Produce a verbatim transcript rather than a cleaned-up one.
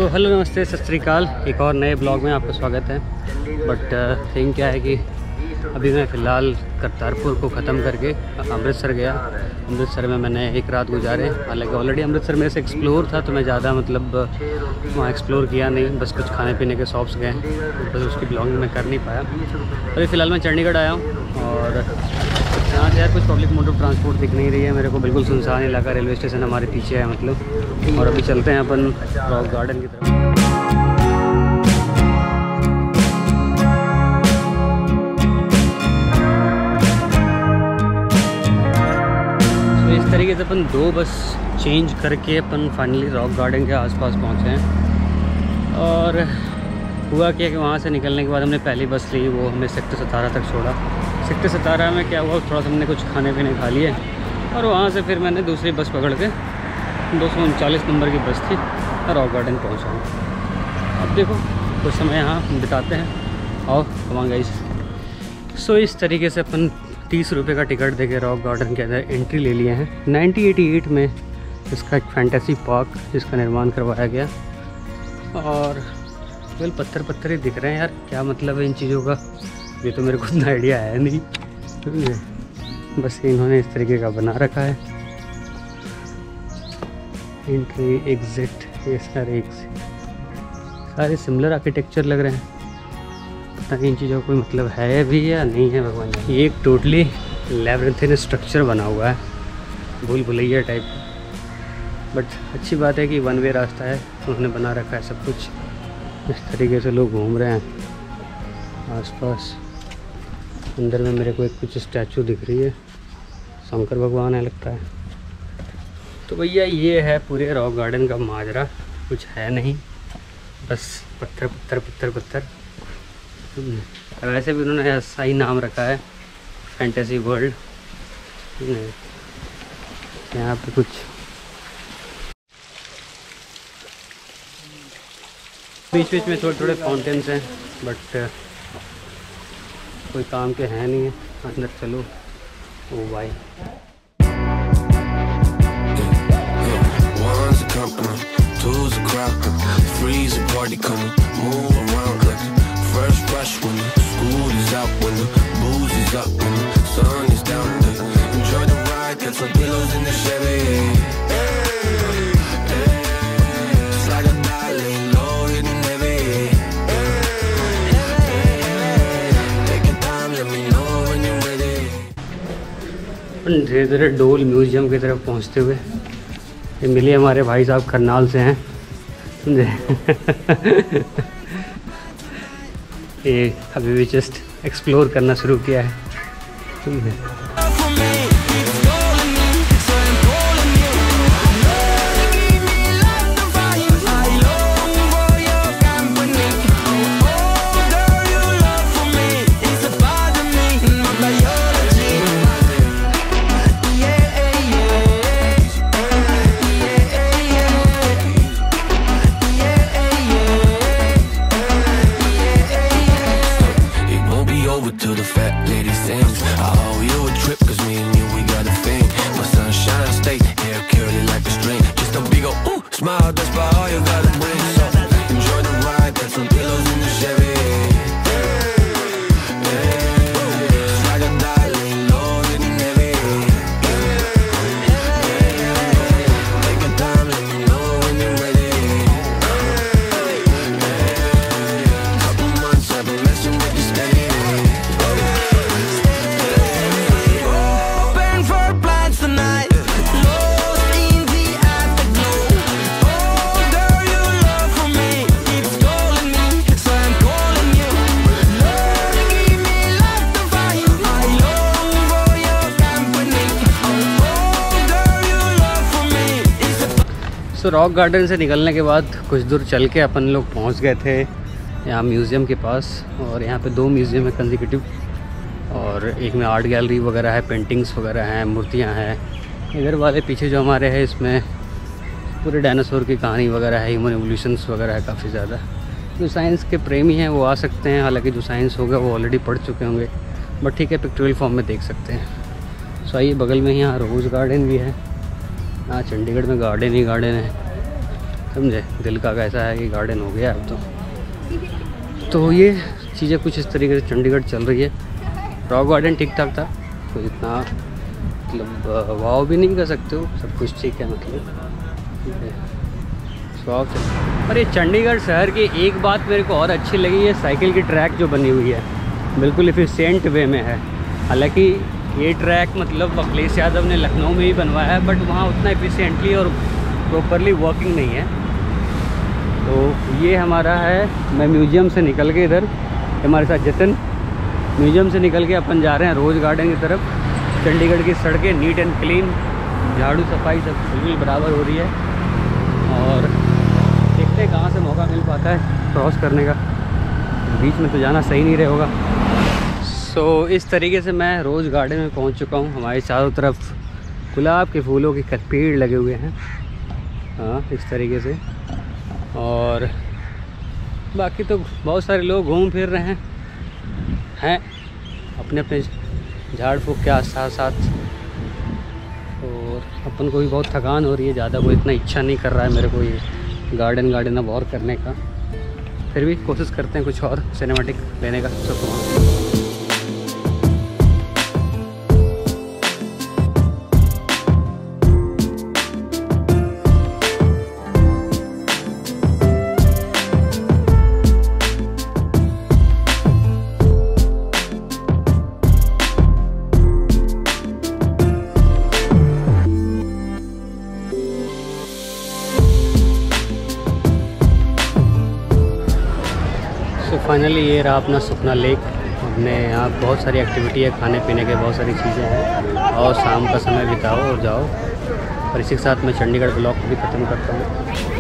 Hello नमस्ते सत श्री अकाल, एक और नए ब्लॉग में आपका स्वागत है। बट थिंग क्या है कि अभी मैं फ़िलहाल करतारपुर को ख़त्म करके अमृतसर गया। अमृतसर में मैंने एक रात गुजारे। हालांकि ऑलरेडी अमृतसर में से एक्सप्लोर था तो मैं ज़्यादा मतलब वहाँ एक्सप्लोर किया नहीं, बस कुछ खाने पीने के शॉप्स गए, बस उसकी ब्लॉगिंग मैं कर नहीं पाया। अभी फ़िलहाल मैं चंडीगढ़ आया हूँ और यहाँ से यार कुछ पब्लिक मोड ऑफ ट्रांसपोर्ट दिख नहीं रही है मेरे को, बिल्कुल सुनसान इलाका। रेलवे स्टेशन हमारे पीछे है मतलब। और अभी चलते हैं अपन रॉक गार्डन की तरफ। तो इस तरीके से अपन दो बस चेंज करके अपन फाइनली रॉक गार्डन के आसपास पहुँचे हैं। और हुआ क्या कि वहाँ से निकलने के बाद हमने पहली बस ली, वो हमें सेक्टर सतारह तक छोड़ा। सेक्टर सतारह में क्या हुआ, थोड़ा सा हमने कुछ खाने पीने खा लिए और वहाँ से फिर मैंने दूसरी बस पकड़ के दो सौ उनचालीस नंबर की बस थी, रॉक गार्डन पहुँचा हूँ। अब देखो कुछ समय यहाँ बिताते हैं और कमांगा इस सो इस तरीके से अपन तीस रुपये का टिकट देके रॉक गार्डन के अंदर एंट्री ले लिए हैं। नाइनटीन एटी एट में इसका एक फैंटेसी पार्क जिसका निर्माण करवाया गया। और केवल पत्थर पत्थर ही दिख रहे हैं यार, क्या मतलब है इन चीज़ों का ये तो मेरे को उतना आइडिया है नहीं। बस इन्होंने इस तरीके का बना रखा है। एंट्री एग्जिट ये सारे एक सारे सिमिलर आर्किटेक्चर लग रहे हैं। पता नहीं इन चीज़ों का कोई मतलब है भी या नहीं है भगवान। ये एक टोटली लैब्रिंथिन स्ट्रक्चर बना हुआ है, भूल भुलैया टाइप। बट अच्छी बात है कि वन वे रास्ता है, उन्होंने बना रखा है सब कुछ। इस तरीके से लोग घूम रहे हैं आसपास। अंदर में मेरे को एक कुछ स्टैचू दिख रही है, शंकर भगवान है लगता है। तो भैया ये है पूरे रॉक गार्डन का माजरा, कुछ है नहीं, बस पत्थर पत्थर पत्थर पत्थर। वैसे भी उन्होंने ऐसा ही नाम रखा है, फैंटेसी वर्ल्ड। यहाँ पे कुछ बीच बीच में थोड़े थोड़े फाउंटेन्स हैं, बट कोई काम के हैं नहीं है। अंदर चलो। ओ भाई धीरे धीरे डोल म्यूजियम की तरफ पहुंचते हुए ये मिले हमारे भाई साहब करनाल से हैं। ये अभी भी जस्ट एक्सप्लोर करना शुरू किया है। सो रॉक गार्डन से निकलने के बाद कुछ दूर चल के अपन लोग पहुंच गए थे यहाँ म्यूज़ियम के पास। और यहाँ पे दो म्यूज़ियम है कंसेक्यूटिव, और एक में आर्ट गैलरी वगैरह है, पेंटिंग्स वगैरह हैं, मूर्तियाँ हैं। इधर वाले पीछे जो हमारे हैं इसमें पूरे डायनासोर की कहानी वगैरह है, ह्यूमन एवोल्यूशंस वगैरह है काफ़ी ज़्यादा। जो साइंस के प्रेमी हैं वो आ सकते हैं, हालांकि जो साइंस होगा वो ऑलरेडी पढ़ चुके होंगे, बट ठीक है पिक्टोरियल फॉर्म में देख सकते हैं। सो आइए बगल में ही यहाँ रोज़ गार्डन भी है। हाँ चंडीगढ़ में गार्डन ही गार्डन है। समझे। दिल का कैसा है कि गार्डन हो गया अब तो। तो ये चीज़ें कुछ इस तरीके से चंडीगढ़ चल रही है। रॉक गार्डन ठीक ठाक था, तो इतना मतलब वाव भी नहीं कर सकते हो, सब कुछ ठीक है मतलब शौक है। और ये चंडीगढ़ शहर की एक बात मेरे को और अच्छी लगी है, साइकिल की ट्रैक जो बनी हुई है बिल्कुल एफिशिएंट वे में है। हालांकि ये ट्रैक मतलब अखिलेश यादव ने लखनऊ में ही बनवाया है, बट वहाँ उतना एफिशिएंटली और प्रॉपरली वर्किंग नहीं है। तो ये हमारा है, मैं म्यूज़ियम से निकल के इधर हमारे साथ जतन, म्यूज़ियम से निकल के अपन जा रहे हैं रोज़ गार्डन की तरफ। चंडीगढ़ की सड़कें नीट एंड क्लीन, झाड़ू सफाई सब बिल्कुल बराबर हो रही है। और देखते हैं कहाँ से मौका मिल पाता है क्रॉस करने का, बीच में तो जाना सही नहीं रहे होगा। सो so, इस तरीके से मैं रोज़ गार्डन में पहुंच चुका हूं। हमारी चारों तरफ गुलाब के फूलों के पेड़ लगे हुए हैं, हाँ इस तरीके से। और बाकी तो बहुत सारे लोग घूम फिर रहे हैं हैं अपने अपने झाड़ फूक के साथ साथ। और अपन को भी बहुत थकान हो रही है, ज़्यादा कोई इतना इच्छा नहीं कर रहा है मेरे को ये गार्डन गार्डन अब और करने का। फिर भी कोशिश करते हैं कुछ और सिनेमैटिक लेने का सब। तो फाइनली ये रहा अपना सुखना लेक। अपने यहाँ बहुत सारी एक्टिविटी है, खाने पीने के बहुत सारी चीज़ें हैं, और शाम का समय बिताओ और जाओ। और इसी के साथ मैं चंडीगढ़ ब्लॉग को भी ख़त्म करता हूँ।